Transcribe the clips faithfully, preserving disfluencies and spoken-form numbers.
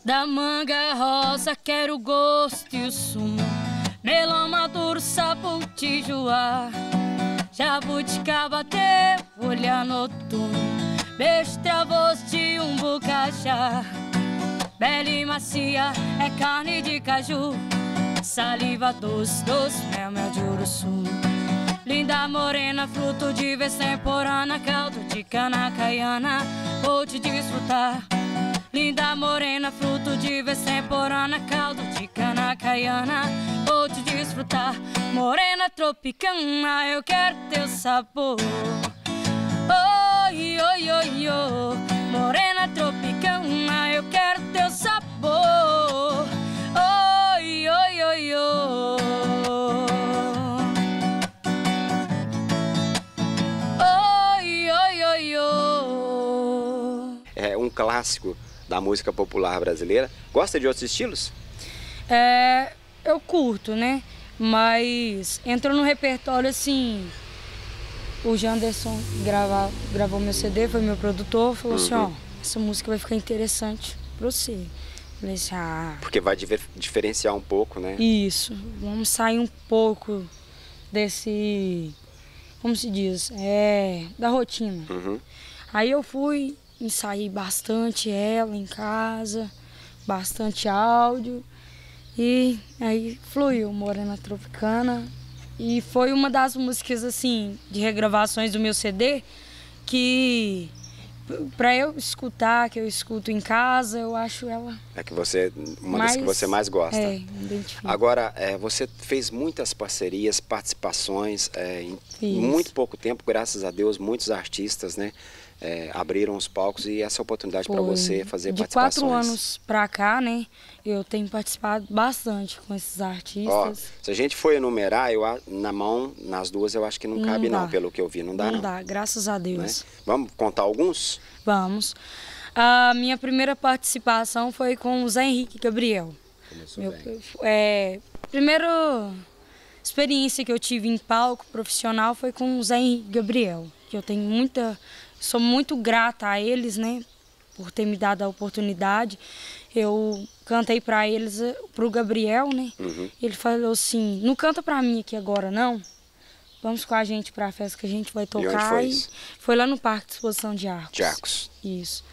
Da manga rosa quero o gosto e o sumo, melão maduro, saputijuá, jabuticaba teu olhar noturno, beijo travoso de um bocajá. Bela e macia é carne de caju, saliva doce, doce, mel, mel de uruçu. Linda morena, fruto de vez temporana, caldo de cana caiana, vou te desfrutar. Linda morena, fruto de vez temporana, caldo de cana caiana, vou te desfrutar. Morena tropicana, eu quero teu sabor. Oi, oi, oi, oi. Morena tropicana, eu quero teu sabor. Oi, oi, oi, oi. Oi, oi, oi, oi. É um clássico da música popular brasileira. Gosta de outros estilos? É, eu curto, né? Mas entrou no repertório assim. O Janderson grava, gravou meu C D, foi meu produtor, falou uhum. assim, ó, essa música vai ficar interessante pra você. Falei assim, ah... Porque vai diferenciar um pouco, né? Isso, vamos sair um pouco desse, como se diz, é, da rotina. Uhum. Aí eu fui, ensaiei bastante ela em casa, bastante áudio, e aí fluiu Morena Tropicana. E foi uma das músicas, assim, de regravações do meu C D que, pra eu escutar, que eu escuto em casa, eu acho ela... É que você, uma mais, das que você mais gosta. É, me identifico. Agora, é, você fez muitas parcerias, participações, é, em Fiz. muito pouco tempo, graças a Deus, muitos artistas, né, é, abriram os palcos e essa oportunidade para você fazer de participações. De quatro anos pra cá, né, eu tenho participado bastante com esses artistas. Ó, se a gente for enumerar, eu, na mão, nas duas, eu acho que não, não cabe dá. não, pelo que eu vi, não dá não. Não dá, graças a Deus. Né? Vamos contar alguns? Vamos. A minha primeira participação foi com o Zé Henrique Gabriel. Começou Meu, bem. É, primeira experiência que eu tive em palco profissional foi com o Zé Henrique Gabriel, que eu tenho muita, sou muito grata a eles, né, por ter me dado a oportunidade. Eu cantei para eles, pro Gabriel, né? Uhum. Ele falou assim: "Não canta para mim aqui agora, não. Vamos com a gente para a festa que a gente vai tocar." E onde foi isso? Foi lá no Parque de Exposição de Arcos. De Arcos. Isso.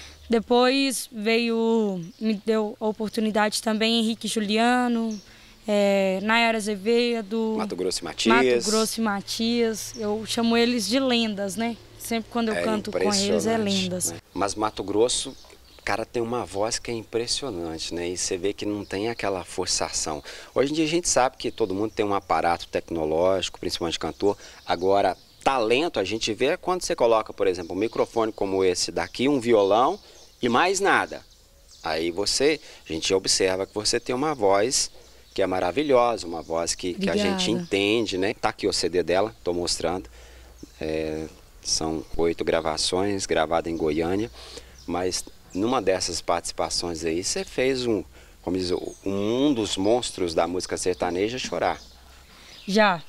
Depois veio, me deu a oportunidade também Henrique Juliano, é, Nayara Azevedo, Mato Grosso e Matias. Mato Grosso e Matias. Eu chamo eles de lendas, né? Sempre quando eu é canto com eles é lendas. Né? Mas Mato Grosso, o cara tem uma voz que é impressionante, né? E você vê que não tem aquela forçação. Hoje em dia a gente sabe que todo mundo tem um aparato tecnológico, principalmente cantor. Agora, talento a gente vê quando você coloca, por exemplo, um microfone como esse daqui, um violão e mais nada. Aí você, a gente observa que você tem uma voz que é maravilhosa, uma voz que, que a gente entende, né? Tá aqui o C D dela, tô mostrando. É, são oito gravações, gravadas em Goiânia, mas numa dessas participações aí, você fez um, como diz, um dos monstros da música sertaneja chorar. Já.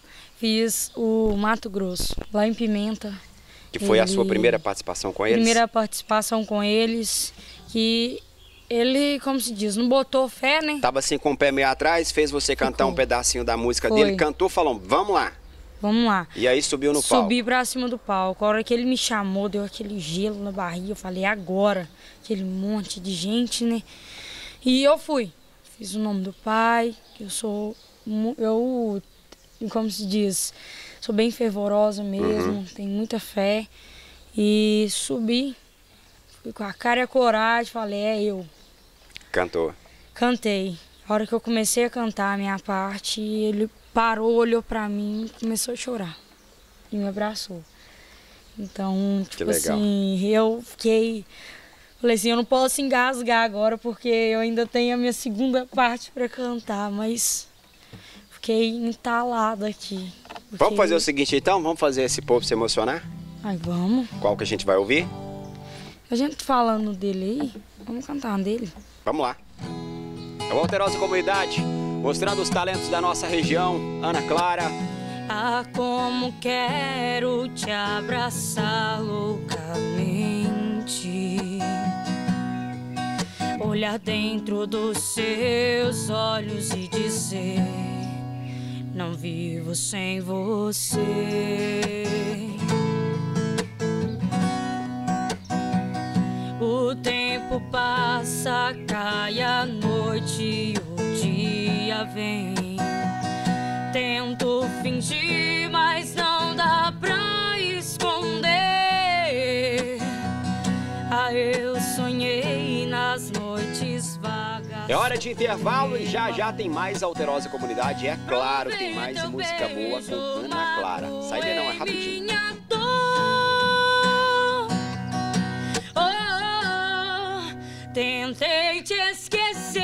Fiz o Mato Grosso, lá em Pimenta. Que foi ele... a sua primeira participação com eles? Primeira participação com eles, que ele, como se diz, não botou fé, né? Tava assim com o pé meio atrás, fez você cantar Ficou. um pedacinho da música foi. dele, cantou, falou, vamos lá. Vamos lá. E aí subiu no palco? Subi pra cima do palco. A hora que ele me chamou, deu aquele gelo na barriga, eu falei, agora. Aquele monte de gente, né? E eu fui. Fiz o nome do Pai, que eu sou... Eu... como se diz, sou bem fervorosa mesmo, uhum. tenho muita fé. E subi, fui com a cara e a coragem, falei, é eu. Cantou? Cantei. A hora que eu comecei a cantar a minha parte, ele parou, olhou pra mim e começou a chorar. E me abraçou. Então, tipo assim, eu fiquei... Falei assim, eu não posso engasgar agora, porque eu ainda tenho a minha segunda parte pra cantar, mas... Fiquei entalada aqui. Porque... Vamos fazer o seguinte então? Vamos fazer esse povo se emocionar? Ai, vamos. Qual que a gente vai ouvir? A gente falando dele aí, vamos cantar dele. Vamos lá. É o Alterosa Comunidade, mostrando os talentos da nossa região. Ana Clara. Ah, como quero te abraçar loucamente. olhar dentro dos seus olhos e dizer: não vivo sem você. O tempo passa, cai a noite e o dia vem. Tento fingir, mas não dá pra esconder. Ah, eu sonhei nas noites vagas. É hora de intervalo e já já tem mais Alterosa Comunidade. É claro, tem mais música boa com Ana Clara. Sai daí não, é rapidinho. Tentei te esquecer,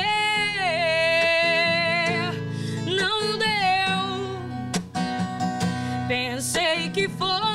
não deu. Pensei que foi